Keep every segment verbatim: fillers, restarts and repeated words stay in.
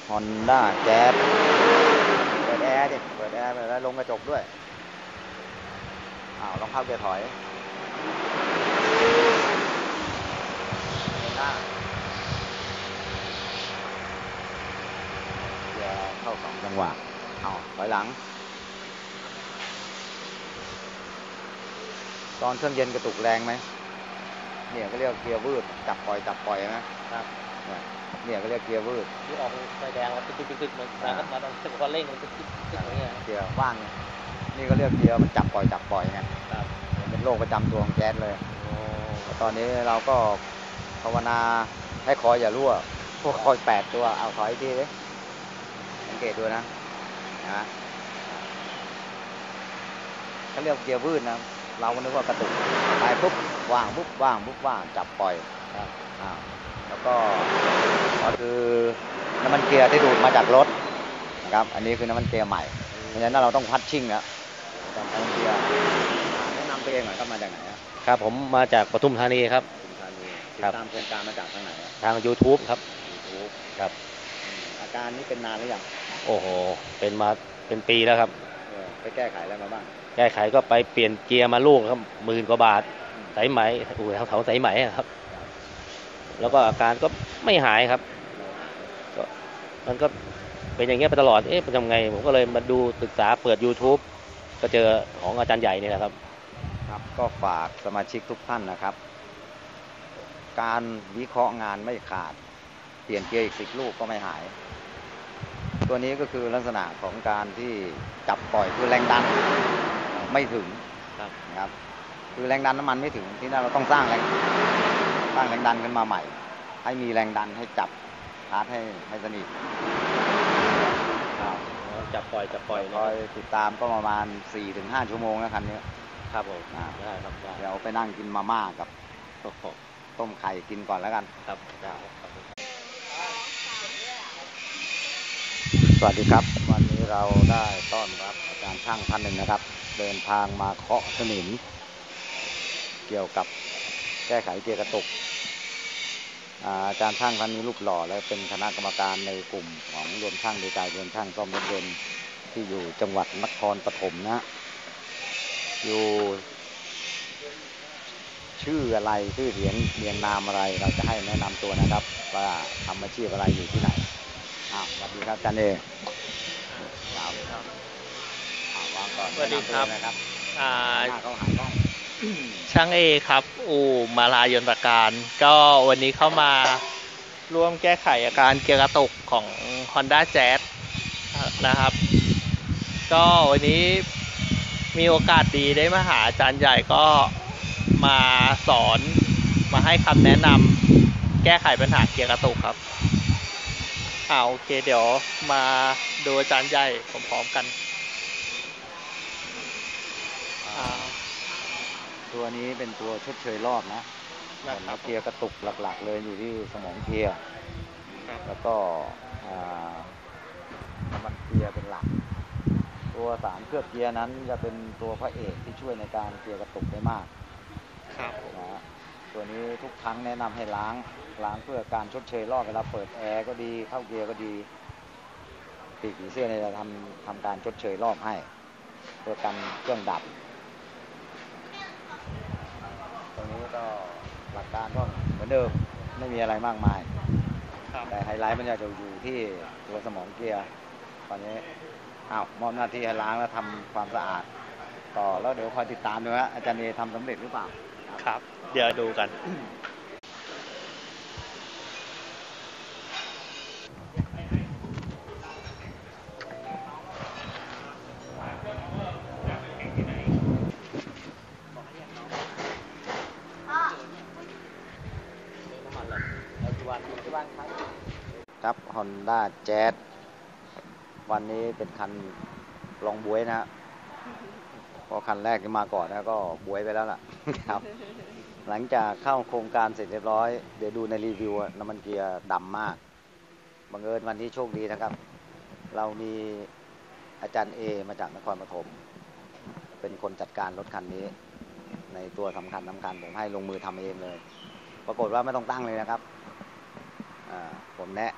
ฮอนด้าแจ๊สเปิดแอร์ดิเปิดแอร์แล้วลงกระจกด้วยอ้าวลองเข้าเกียร์ถอยหน้าเกียร์เข้าสองจังหวะอ้าวถอยหลังตอนเครื่องเย็นกระตุกแรงไหมเนี่ยก็เรียกเกียร์วืดจับปล่อยจับปล่อยนะครับเนี่ยก็เรียกเกียร์วืดที่ออกไฟแดงแล้วตึ๊ดตึ๊ดตึ๊ดมันแล้วก็มาตอนพอเร่งมันตึ๊ดตึ๊ดตึ๊ดอย่างเงี้ยเกียร์ว่างนี่ก็เรียกเกียร์มันจับปล่อยจับปล่อยไงเป็นโรคประจำตัวของแจ๊สเลยตอนนี้เราก็ภาวนาให้คอยอย่ารั่วพวกคอยแปดตัวเอาถอยทีเลยสังเกตดูนะนะเขาเรียกเกียร์วืดนะเราก็นึกว่ากระตุกไปปุ๊บว่างปุ๊บว่างปุ๊บว่างจับปล่อยอ่าแล้วก็ก็คือน้ำมันเกียร์ที่ดูดมาจากรถนะครับอันนี้คือน้ำมันเกียร์ใหม่เพราะฉะนั้นเราต้องพัดชิ่งแล้วน้ำมันเกียร์แนะนำตัวเองหน่อยครับมาจากไหนครับผมมาจากปทุมธานีครับปทุมธานีติดตามโครงการมาจากทางไหนทาง YouTube ครับ YouTube ครับอาการนี้เป็นนานหรือยังโอ้โหเป็นมาเป็นปีแล้วครับไปแก้ไขอะไรมาบ้างแก้ไขก็ไปเปลี่ยนเกียร์มาลูกครับหมื่นกว่าบาทสายไหมอู่แถวแถวสายไหมครับแล้วก็อาการก็ไม่หายครับก็มันก็เป็นอย่างเงี้ยไปตลอดเอ๊ะเป็นยังไงผมก็เลยมาดูศึกษาเปิด YouTube ก็เจอของอาจารย์ใหญ่นี่แหละครับครับก็ฝากสมาชิกทุกท่านนะครับการวิเคราะห์งานไม่ขาดเปลี่ยนเกียร์อีกสิบลูกก็ไม่หายตัวนี้ก็คือลักษณะของการที่จับปล่อยคือแรงดันไม่ถึงนะครับคือแรงดันน้ำมันไม่ถึงที่นั่นเราต้องสร้างแรงสร้างแรงดันขึ้นมาใหม่ให้มีแรงดันให้จับชาร์จให้ให้สนิทจับปล่อยจับปล่อยคอยติดตามก็ประมาณ สี่ถึงห้า ชั่วโมงนะคันนี้ครับผมได้ครับเดี๋ยวไปนั่งกินมาม่ากับต้มไข่กินก่อนแล้วกันครับสวัสดีครับวันนี้เราได้ต้อนรับอาจารย์ช่างท่านหนึ่งนะครับเดินทางมาเคาะสนิมเกี่ยวกับแก้ไขเกียร์กระตุกอาจารย์ช่างท่านนี้รูปหล่อและเป็นคณะกรรมการในกลุ่มของรวมช่างโดยการรวมช่างซ่อมรถยนต์ที่อยู่จังหวัดนครปฐมนะอยู่ชื่ออะไรชื่อเสียงเรียงนามอะไรเราจะให้แนะนำตัวนะครับว่าทำอาชีพอะไรอยู่ที่ไหนอ้าวสวัสดีครับอาจารย์เอครับวางก่อนสวัสดีครับนะครับอ่าเขาหายกล้องช่างเอครับอู่มาลายนตการก็วันนี้เข้ามาร่วมแก้ไขอาการเกียร์กระตุกของ Honda Jazz นะครับก็วันนี้มีโอกาสดีได้มาหาอาจารย์ใหญ่ก็มาสอนมาให้คำแนะนำแก้ไขปัญหาเกียร์กระตุกครับอ่าโอเคเดี๋ยวมาดูอาจารย์ใหญ่พร้อมๆกันตัวนี้เป็นตัวชดเชยรอบนะแล้วเกียร์กระตุกหลักๆเลยอยู่ที่สมองเกียร์แล้วก็น้ำมันเกียร์เป็นหลักตัวสารเคลือบเกียร์นั้นจะเป็นตัวพระเอกที่ช่วยในการเกียร์กระตุกได้มากครับนะตัวนี้ทุกครั้งแนะนำให้ล้างล้างเพื่อการชดเชยรอบเวลาเปิดแอร์ก็ดีเข้าเกียร์ก็ดีปีกผีเสื้อเนี่ยจะทำทำการชดเชยรอบให้เพื่อกันเครื่องดับตรงนี้ก็หลักการก็เหมือนเดิมไม่มีอะไรมากมายแต่ไฮไลท์มันจะอยู่ที่ตัวสมองเกียร์ตอนนี้อ้าวมอบหน้าที่ให้ล้างแล้วทำความสะอาดต่อแล้วเดี๋ยวคอยติดตามดูว่าอาจารย์เอทำสำเร็จหรือเปล่าครับเดี๋ยวดูกันครับ Honda Jazz วันนี้เป็นคันลองบวยนะฮะพอคันแรกที่มาก่อนนะก็บวยไปแล้วล่ะครับหลังจากเข้าโครงการเสร็จเรียบร้อยเดี๋ยวดูในรีวิวน้ำมันเกียร์ดำมากบังเอิญวันนี้โชคดีนะครับเรามีอาจารย์เอมาจากนครปฐมเป็นคนจัดการรถคันนี้ในตัวสำคัญสำคัญผมให้ลงมือทำเองเลยปรากฏว่าไม่ต้องตั้งเลยนะครับผมแนะ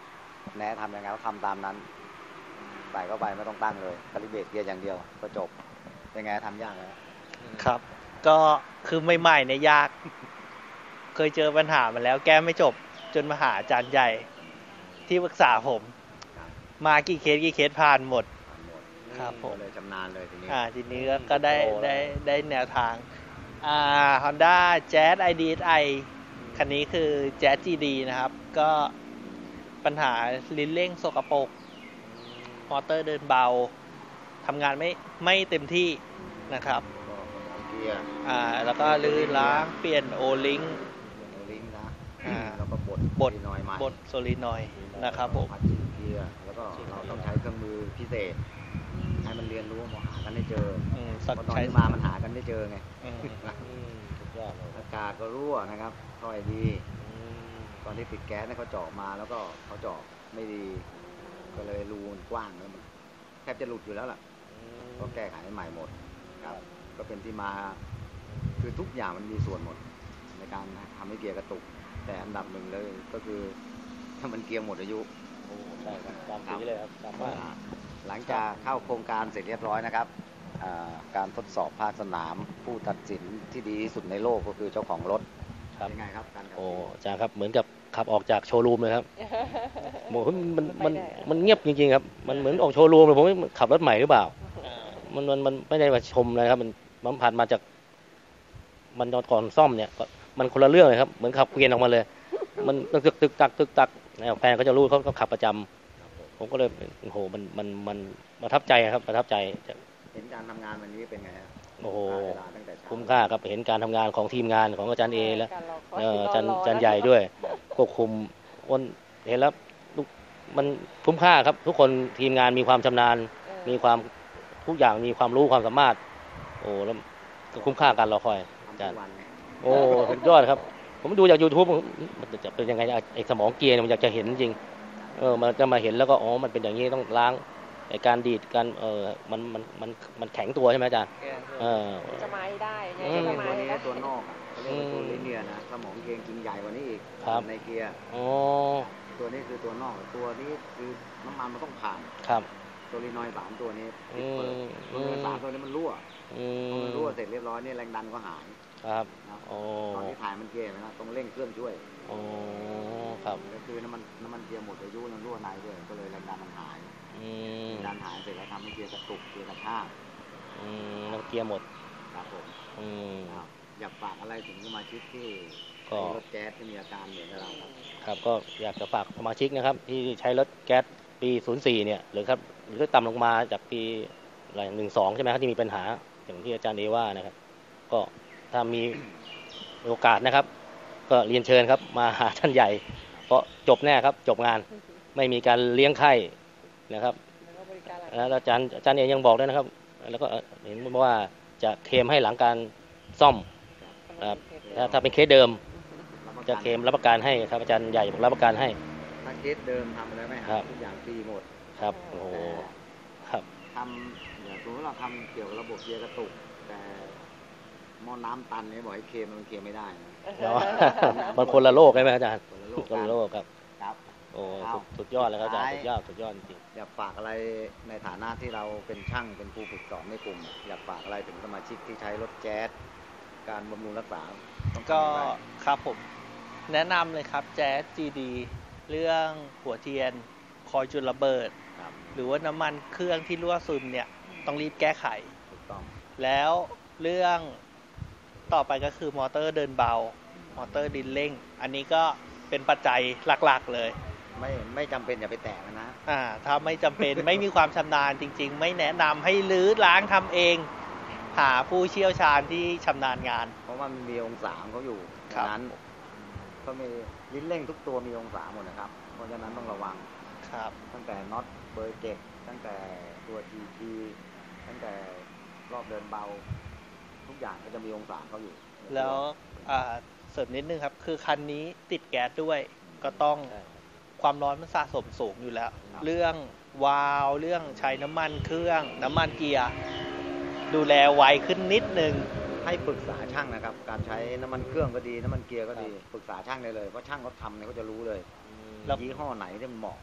แนะทำยังไงก็ทำตามนั้นใส่เข้าไปไม่ต้องตั้งเลยคาลิเบรตเกียร์อย่างเดียวก็จบเป็นไงทำยากไหมครับ ก็คือใหม่ๆเนี่ยยาก เคยเจอปัญหามาแล้วแก้ไม่จบจนมาหาอาจารย์ใหญ่ที่ปรึกษาผม มากี่เคสกี่เคสผ่านหมด ครับผมก็เลยชำนาญเลยทีนี้อ่าทีนี้ก็ก็ได้ได้ได้แนวทางอ่า Honda Jazz ไอ ดี เอส ไอ คันนี้คือ Jazz จี ดี นะครับ ก็ปัญหาลิ้นเร่งสกปรกมอเตอร์เดินเบาทำงานไม่ไม่เต็มที่นะครับก็สมองเกียร์อ่าแล้วก็ลื้อล้างเปลี่ยนโอลิงโอลิงก์นะอ่าแล้วก็บดบดซีนอยด์ใหม่บดโซลินอยด์นะครับผมผัดฉีดเกียร์แล้วก็เราต้องใช้เครื่องมือพิเศษ ให้มันเรียนรู้ว่าหากันได้เจออืมสักเพราะตอนใช้ที่มามันหากันได้เจอไงอืมอืมสุดยอดเลยอากาศก็รั่วนะครับท่อยดีอืมตอนที่ติดแก๊สเนี่ยเขาเจาะมาแล้วก็เขาเจาะไม่ดี ก็เลยรูมันกว้างแล้วมันแทบจะหลุดอยู่แล้วล่ะ ก็แก้ไขใหม่หมดครับ ก็เป็นที่มา คือทุกอย่างมันมีส่วนหมด ในการทำให้เกียร์กระตุก แต่อันดับหนึ่งเลยก็คือถ้ามันเกียร์หมดอายุโอ้ใช่ครับตามสีเลยครับตามว่าอ่าหลังจากเข้าโครงการเสร็จเรียบร้อยนะครับอ่าการทดสอบภาคสนาม ผู้ตัดสินที่ดีที่สุดในโลกก็คือเจ้าของรถครับยังไงครับการขับโอ้ขี่อาจารย์ครับเหมือนกับขับออกจากโชว์รูมเลยครับโอ้โหมันมันมันเงียบจริงๆครับมันเหมือนออกโชว์รูมเลยผมว่าขับรถใหม่หรือเปล่า มันมันมันไม่ได้มาชมเลยครับ มันมันผ่านมาจาก มันตอนก่อนซ่อมเนี่ยก็มันคนละเรื่องเลยครับเหมือนขับเกวียนออกมาเลย มันตึกตึกตักตึกตักแล้วแฟนเขาจะรู้เขาก็ขับประจำผมก็เลยโอ้โหมันมันมันประทับใจครับประทับใจเห็นการทำงานวันนี้เป็นไงฮะโอ้โหเวลาตั้งแต่เช้าคุ้มค่าครับเห็นการทำงานของทีมงานของอาจารย์เอและการรอคอยเอ่ออาจารย์รออาจารย์ใหญ่ด้วยควบคุมคนเห็นแล้วทุกมันคุ้มค่าครับ ทุกคนทีมงานมีความชำนาญเออมีความทุกอย่างมีความรู้ความสามารถ โอ้แล้วก็คุ้มค่าการรอคอยทำอาจาทุรย์กวันไงโอ้สุดยอดครับ ผมดูจาก YouTube มันจะเป็นยังไงไอ้สมองเกียร์เนี่ยมันอยากจะเห็นจริงเออมันจะมาเห็นแล้วก็อ๋อมันเป็นอย่างนี้ต้องล้างไอ้การดีดการเออมันมันมันมันแข็งตัวใช่ไหมอาจารย์เออจะมาให้ได้ไงอืมก็ตัวมาให้นี้ได้ตัวนอกอะเขาเรียกว่าตัวลิเนียร์นะสมองเกียร์จริงใหญ่กว่านี้อีกครับในเกียร์อ๋อตัวนี้คือตัวนอกตัวนี้คือน้ำมันมันต้องผ่านครับตัวรีนอยด์สามตัวนี้อืปิดเปิดมตัวรีนอยด์สามตัวนี้มันรั่วอืพอมมันรั่วเสร็จเรียบร้อยนี่แรงดันก็หายครับนะโอ้ตอนที่ถ่ายมันเกียร์นะต้องเร่งเครื่องช่วยโอ้ครับก็คือน้ำมันน้ำมันเกียร์หมดอายุมันรั่วในด้วยก็เลยแรงดันมันหายอืมแรงดันหายเสร็จแล้วทำให้เกียร์กระตุกเกียร์กระชากอืมแล้วเกียร์หมดครับผมอืมครับอยากฝากอะไรถึงสมาชิกที่ก็ใช้รถแก๊สที่มีอาการเหมือนกับเราครับครับก็อยากจะฝากสมาชิกนะครับ ที่ใช้รถแก๊สปี ศูนย์ สี่ เนี่ยหรือครับหรือต่ำลงมาจากปีอะไรหนึ่งสองใช่ไหมครับที่มีปัญหาอย่างที่อาจารย์เอว่านะครับ ก็ถ้ามีโอกาสนะครับ ก็เรียนเชิญครับมาหาท่านใหญ่ เพราะจบแน่ครับ จบงานไม่มีการเลี้ยงไข้นะครับแล้วก็บริการหลังแล้วอาจารย์อาจารย์เอยังบอกด้วยนะครับ แล้วก็เห็นว่าจะเคลมให้หลังการซ่อมนะครับถ้าถ้าเป็นเคสเดิมรับประกันจะเคลมรับประกันให้ครับอาจารย์ใหญ่บอกรับประกันให้ถ้าเคสเดิมทำแล้วไม่ครัหายบทุกอย่างฟรีหมดครับโอ้โหครับทำอย่างสมมติเราทำเกี่ยวกับระบบเกียร์กระตุก แต่หม้อน้ำตันเนี่ยบอกให้เคลมมันเคลมไม่ได้นะเนาะ มันคนละโลกใช่ไหมอาจารย์คนละโลกคนละโลกครับครับโอ้เอาสุดสุดยอดเลยครับอาจารย์สุสุดดท้ายยอดสุดยอดจริงอยากฝากอะไรในฐานะที่เราเป็นช่างเป็นครูฝึกสอนในกลุ่ม อยากฝากอะไรถึงสมาชิกที่ใช้รถแจ๊สการบำรุงรักษาต้องก็ทำอย่างไรครับผม แนะนำเลยครับแจ๊ส จี ดี เรื่องหัวเทียน คอยจุดระเบิดครับหรือว่าน้ำมันเครื่องที่รั่วซึมเนี่ย ต้องรีบแก้ไขถูกต้องแล้วเรื่องต่อไปก็คือมอเตอร์เดินเบา มอเตอร์ดินเร่ง อันนี้ก็เป็นปัจจัยหลักๆเลยไม่ไม่จำเป็นอย่าไปแตะมันนะอ่าถ้าไม่จำเป็น ไม่มีความชำนาญจริง ๆ ไม่แนะนำให้รื้อล้างทำเอง หาผู้เชี่ยวชาญที่ชำนาญงานเพราะว่ามันมีองศาของเขาอยู่ครับดังนั้นก็มีลิ้นเร่งทุกตัวมีองศาหมดนะครับ เพราะฉะนั้นต้องระวังครับตั้งแต่น็อตเบอร์เจ็ดตั้งแต่ตัว ที ที ตั้งแต่รอบเดินเบา ทุกอย่างก็จะมีองศาเขาอยู่แล้วอ่าเสริมนิดนึงครับ คือคันนี้ติดแก๊สด้วย ก็ต้องๆใช่ความร้อนมันสะสมสูงอยู่แล้ว เรื่องวาล์วเรื่องใช้น้ำมันเครื่อง น้ำมันเกียร์ ดูแลไวขึ้นนิดนึงให้ปรึกษาช่างนะครับ การใช้น้ำมันเครื่องก็ดีน้ำมันเกียร์ก็ดีปรึกษาช่างได้เลยเพราะช่างเขาทำเนี่ยเขาจะรู้เลยแล้วยี่ห้อไหนที่มันเหมาะ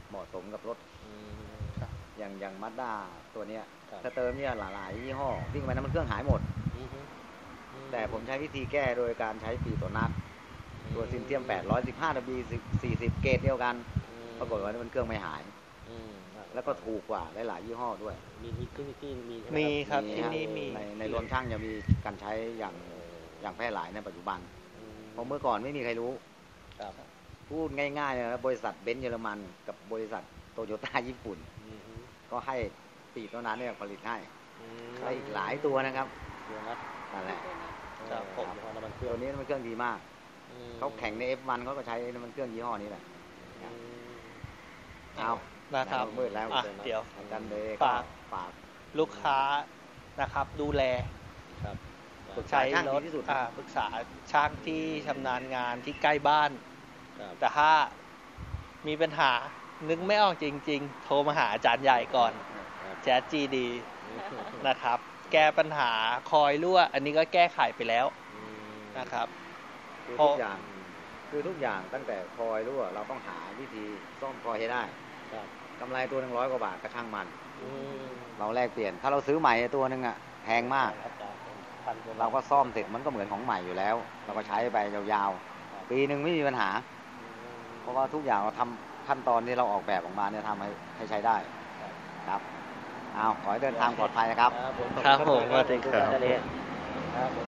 เหมาะสมกับรถอืมอย่างอย่างมาด้าตัวเนี้ยครับถ้าเติมเนี่ยหลายๆยี่ห้อวิ่งไปน้ำมันเครื่องหายหมดอือฮึอืแต่ผมใช้วิธีแก้โดยการใช้ปีตัวนักตัวซินเทียมแปดร้อยสิบห้า ดับเบิลยู สี่สิบ เกรดเดียวกันอืมปรากฏว่าน้ำมันเครื่องไม่หายอืมแล้วก็ถูกกว่าหลายๆยี่ห้อด้วยมีมีที่ที่มีใช่ไหมีครับมีที่ฮะนี่มีในในรวมช่างจะมีการใช้อย่างอย่างแพร่หลายในปัจจุบันอืมเพราะเมื่อก่อนไม่มีใครรู้ครับพูดง่ายๆเลยนะบริษัทเบนซ์เยอรมันกับบริษัทโตโยต้าญี่ปุ่นอือฮึก็ให้ปีเท่านั้นเนี่ยผลิตให้อืมและอีกหลายตัวนะครับเดี๋ยวนะนั่นแหละครับผมเออน้ำมันเครื่ตัองวนี้น้ำมันเครื่องดีมากอืมเขาแข่งใน เอฟ วัน เขาก็ใช้น้ำมันเครื่องยี่ห้อนี้แหละอืมเอานะครับมืดแล้วอ่ะเดี๋ยวอาจารย์เดย์ฝากฝากลูกค้านะครับ ดูแลครับปรึกษาใช้ช่างรดีถที่สุดอ่าปรึกษาช่างที่ชำนาญงานที่ใกล้บ้านครับแต่ถ้ามีปัญหานึกไม่ออกจริง ๆ โทรมาหาอาจารย์ใหญ่ก่อนครับแจ๊สจีดีนะครับ แก้ปัญหาคอยรั่ว อันนี้ก็แก้ไขไปแล้วอืมนะครับคือทุกอย่าง คือทุกอย่างตั้งแต่คอยรั่วเราต้องหาวิธีซ่อมคอยให้ได้ครับกำไรตัวหนึ่งร้อยกว่าบาทก็ช่างมันอืมเราแลกเปลี่ยน ถ้าเราซื้อใหม่ตัวหนึ่งอ่ะแพงมากครับพันกว่บทเราก็ซ่อมเสร็จมันก็เหมือนของใหม่อยู่แล้ว เราก็ใช้ไปยาวๆ ปีหนึ่งไม่มีปัญหา เพราะว่าทุกอย่างเราทำขั้นตอนที่เราออกแบบออกมาเนี่ยทำให้ให้ใช้ได้ครับเอาขอให้เดินทางปลอดภัยนะครับครับผมครับผมสวัสดีครับทะเลครับ